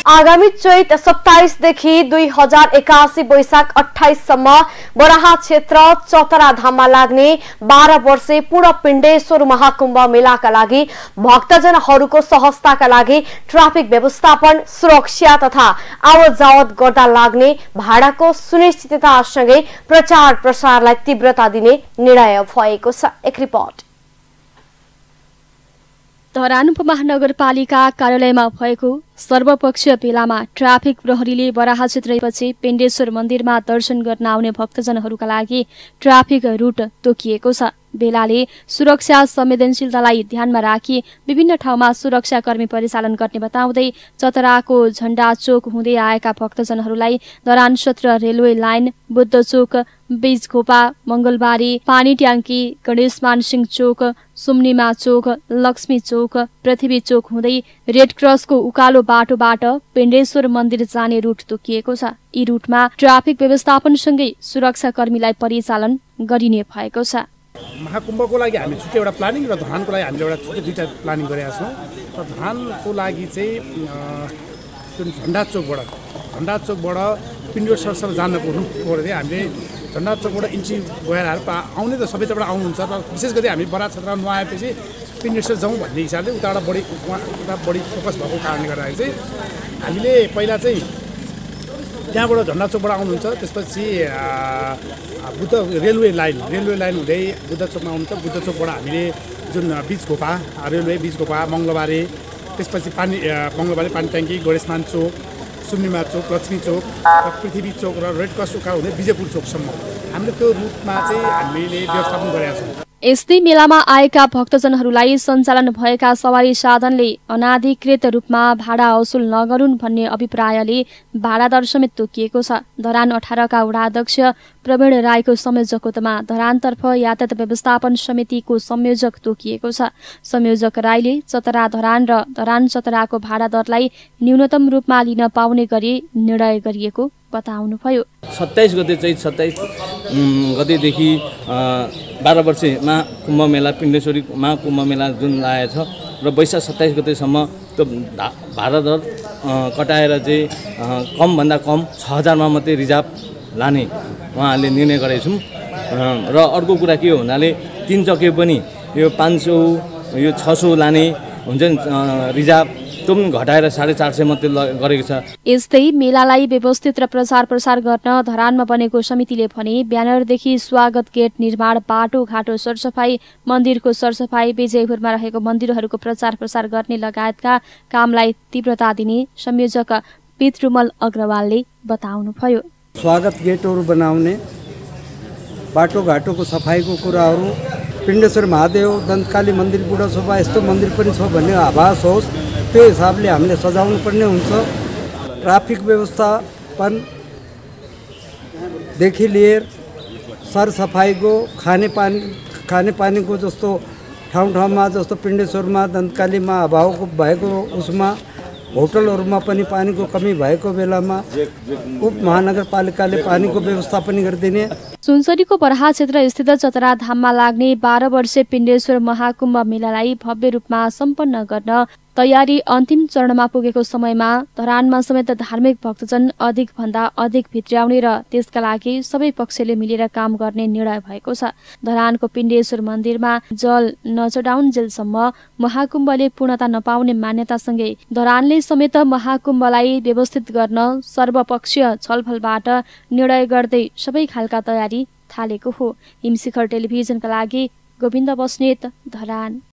आगामी चैत 27 देखि 2081 वैशाख 28 सम्म बराहा क्षेत्र चतरा धाममा लाग्ने 12 वर्षे पूर्ण पिण्डेश्वर महाकुम्भ मेलाका लागि भक्तजनहरूको सहजताका लागि ट्राफिक व्यवस्थापन सुरक्षा तथा आवत जावत गर्दा लाग्ने भाडाको सुनिश्चिततासँगै प्रचार प्रसारलाई तीव्रता दिने निर्णय भएको छ। एक रिपोर्ट। धरान उपमहानगरपालिका कार्यालयमा भएको सर्वपक्षीय बेलामा ट्राफिक प्रहरीले बराहा क्षेत्रपछि पिण्डेश्वर मन्दिरमा दर्शन गर्न आउने भक्तजनहरूका लागि ट्राफिक रुट तोकिएको छ। बेलाले सुरक्षा संवेदनशीलतालाई ध्यानमा राखी विभिन्न ठाउँमा सुरक्षाकर्मी परिचालन गर्ने बताउँदै चतराको झण्डा चोक हुँदै आएका भक्तजनहरूलाई धरान सत्र रेलवे लाइन, बुद्ध चोक, बीजखोपा, मंगलबारी, पानी ट्याङ्की, गणेशमान सिंह चोक, सुम्निमा चोक, लक्ष्मी चोक, पृथ्वी चोक हुँदै रेड क्रसको उकालो बाटोबाट पिण्डेश्वर मन्दिर जाने रुट तोकिएको छ। यी रुटमा ट्राफिक व्यवस्थापनसँगै सुरक्षाकर्मीलाई परिचालन गरिने भएको छ। महाकुम्भको लागि हामी छुट्टै एउटा प्लानिङ र धरानको लागि हामीले एउटा छुट्टै दुईटा प्लानिङ गरेका छौँ। र धरानको लागि चाहिँ झण्डा चोकबाट पिण्डेश्वरसम्म जानको रुटबाट चाहिँ हामीले झण्डा चोकबाट इन्ची गएर आउने त सबैतिर आउनुहुन्छ, र विशेष गरी हामी बराहा क्षेत्रमा नआएपछि पिण्डेश्वर जाउँ भन्ने हिसाबले उता बढी फोकस भएको कारणले गर्दाखेरि चाहिँ हामीले पहिला चाहिँ त्यहाँबाट झण्डा चोकबाट आउनुहुन्छ, त्यसपछि बुद्ध रेलवे लाइन हुँदै बुद्ध चोकमा आउनुहुन्छ। बुद्ध चोकबाट हामीले जुन बीजखोपा रेलवे बीजखोपा, मंगलबारी, त्यसपछि मंगलबारी पानी ट्याङ्की, गणेशमान चोक, सुम्निमा चोक, लक्ष्मी चोक र पृथ्वी चोक र रेड क्रस उकालो हुँदै विजयपुर चोकसम्म हामीले त्यो रुटमा चाहिँ हामीले व्यवस्थापन गरेका छौँ। यस्तै मेलामा आएका भक्तजनहरूलाई सञ्चालन भएका सवारी साधनले अनाधिकृत रूपमा भाडा असुल नगरून् भन्ने अभिप्रायले भाडा दर समेत तोकिएको छ। धरान 18 का वडा अध्यक्ष प्रवीण राईको संयोजकत्वमा धरानतर्फ यातायात व्यवस्थापन समितिको संयोजक तोकिएको छ। संयोजक राईले चतरा धरान र धरान चतराको भाडा दरलाई न्यूनतम रूपमा लिन पाउने गरी निर्णय गरिएको बताउनुभयो। 27 गते चाहिँ 27 गतेदेखि 12 वर्षे महाकुम्भ मेला पिण्डेश्वरी महाकुम्भ मेला जुन लागेको छ र वैशाख 27 गतेसम्म त्यो भाडा दर कटाएर चाहिँ कमभन्दा कम 6000मा मात्रै रिजर्भ लाने उहाँहरूले निर्णय गरेका छौँ। र अर्को कुरा के हो भन्नाले 3 चक्के पनि यो 500 यो 600 लाने हुन्छ नि रिजर्भ त्यो पनि घटाएर 450 मात्रै गरेको छ। यस्तै मेलालाई व्यवस्थित र प्रचार प्रसार गर्न धरानमा बनेको समितिले भने ब्यानरदेखि स्वागत गेट निर्माण, बाटोघाटो सरसफाई, मन्दिरको सरसफाई, विजयपुरमा रहेको मन्दिरहरूको प्रचार प्रसार गर्ने लगायतका कामलाई तीव्रता दिने संयोजक पितृमल अग्रवालले बताउनुभयो। स्वागत गेटहरू बनाउने, बाटोघाटोको सफाईको कुराहरू, पिण्डेश्वर महादेव, दन्तकाली मन्दिर, बुढासोपा यस्तो मन्दिर पनि छ भन्ने आभास होस् त्यो हिसाबले हामीले सजाउनु पर्ने हुन्छ। ट्राफिक व्यवस्थापनदेखि लिएर सरसफाइको, खानेपानीको जस्तो ठाउँमा जस्तो पिण्डेश्वरमा, दन्तकालीमा अभाव भएको उसमा, होटलहरूमा पनि पानीको कमी भएको बेलामा उपमहानगरपालिकाले पानीको व्यवस्थापन गरिदिने। सुनसरीको बराहा क्षेत्र स्थित चतरा धाममा लाग्ने 12 वर्षे पिण्डेश्वर महाकुम्भ मेलालाई भव्य रूपमा सम्पन्न गर्न तयारी अन्तिम चरणमा पुगेको समयमा धरानमा समेत धार्मिक भक्तजन अधिक भन्दा अधिक भित्र्याउने र त्यसका लागि सबै पक्षले मिलेर काम गर्ने निर्णय भएको छ। धरानको पिण्डेश्वर मन्दिरमा जल नचढाउन्जेलसम्म महाकुम्भले पूर्णता नपाउने मान्यतासँगै धरानले समेत महाकुम्भलाई व्यवस्थित गर्न सर्वपक्षीय छलफलबाट निर्णय गर्दै सबै खालका तयारी थालेको हो। हिमशिखर टेलिभिजनका लागि गोविन्द बस्नेत, धरान।